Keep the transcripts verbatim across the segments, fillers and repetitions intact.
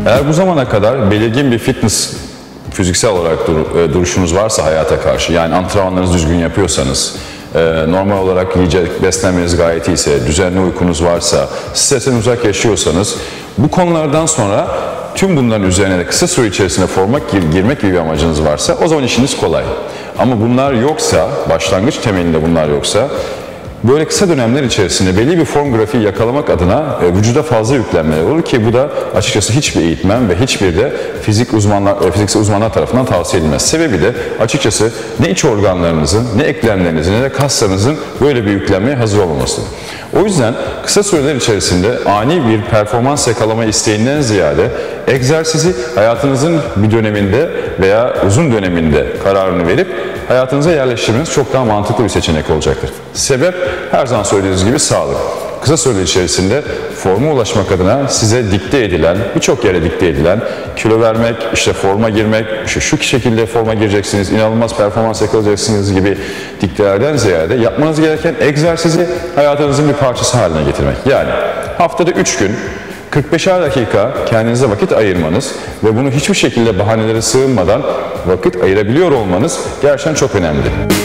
Eğer bu zamana kadar belirgin bir fitness fiziksel olarak dur, e, duruşunuz varsa hayata karşı, yani antrenmanlarınızı düzgün yapıyorsanız, e, normal olarak yiyecek beslenmeniz gayet iyiyse, düzenli uykunuz varsa, stresten uzak yaşıyorsanız, bu konulardan sonra tüm bunların üzerine de kısa süre içerisinde forma gir, girmek gibi bir amacınız varsa o zaman işiniz kolay. Ama bunlar yoksa, başlangıç temelinde bunlar yoksa, böyle kısa dönemler içerisinde belli bir form grafiği yakalamak adına e, vücuda fazla yüklenmeler olur ki bu da açıkçası hiçbir eğitmen ve hiçbir de fizik uzmanlar, e, fiziksel uzmanlar tarafından tavsiye edilmez. Sebebi de açıkçası ne iç organlarınızın, ne eklemlerinizin, ne de kaslarınızın böyle bir yüklenmeye hazır olmamasıdır. O yüzden kısa süreler içerisinde ani bir performans yakalama isteğinden ziyade egzersizi hayatınızın bir döneminde veya uzun döneminde kararını verip hayatınıza yerleştirmeniz çok daha mantıklı bir seçenek olacaktır. Sebep her zaman söylediğiniz gibi sağlık. Kısa süre içerisinde forma ulaşmak adına size dikte edilen, birçok yere dikte edilen, kilo vermek, işte forma girmek, işte şu şekilde forma gireceksiniz, inanılmaz performans yakalayacaksınız gibi diktelerden ziyade yapmanız gereken egzersizi hayatınızın bir parçası haline getirmek. Yani haftada üç gün, kırk beşer dakika kendinize vakit ayırmanız ve bunu hiçbir şekilde bahanelere sığınmadan vakit ayırabiliyor olmanız gerçekten çok önemli.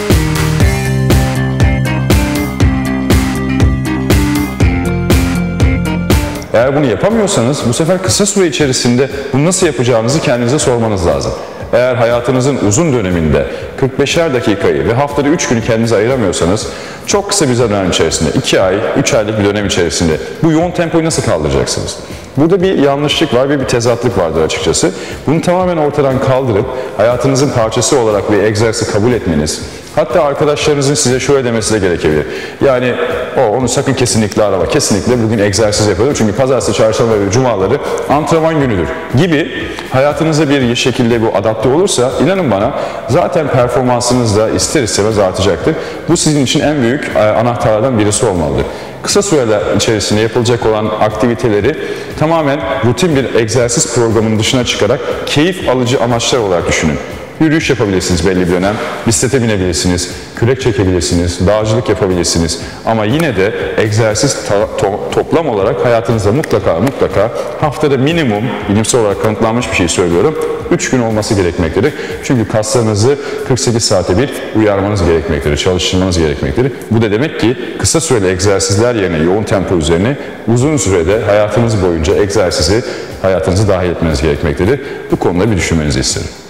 Eğer bunu yapamıyorsanız bu sefer kısa süre içerisinde bunu nasıl yapacağınızı kendinize sormanız lazım. Eğer hayatınızın uzun döneminde kırk beşer dakikayı ve haftada üç günü kendinize ayıramıyorsanız çok kısa bir dönem içerisinde, iki ay, üç aylık bir dönem içerisinde bu yoğun tempoyu nasıl kaldıracaksınız? Burada bir yanlışlık var ve bir tezatlık vardır açıkçası. Bunu tamamen ortadan kaldırıp hayatınızın parçası olarak bir egzersizi kabul etmeniz, hatta arkadaşlarınızın size şöyle demesi de gerekebilir. Yani o onu sakın kesinlikle arama, kesinlikle bugün egzersiz yapalım çünkü pazartesi, çarşamba ve cumaları antrenman günüdür gibi hayatınıza bir şekilde bu adapte olursa inanın bana zaten performansınız da ister istemez artacaktır. Bu sizin için en büyük anahtarlardan birisi olmalıdır. Kısa süreler içerisinde yapılacak olan aktiviteleri tamamen rutin bir egzersiz programının dışına çıkarak keyif alıcı amaçlar olarak düşünün. Yürüyüş yapabilirsiniz belli bir dönem, bisiklete binebilirsiniz, kürek çekebilirsiniz, dağcılık yapabilirsiniz. Ama yine de egzersiz to toplam olarak hayatınızda mutlaka mutlaka haftada minimum, bilimsel olarak kanıtlanmış bir şey söylüyorum, üç gün olması gerekmektedir. Çünkü kaslarınızı kırk sekiz saate bir uyarmanız gerekmektedir, çalıştırmanız gerekmektedir. Bu da demek ki kısa süreli egzersizler yerine yoğun tempo üzerine uzun sürede hayatınız boyunca egzersizi hayatınıza dahil etmeniz gerekmektedir. Bu konuda bir düşünmenizi isterim.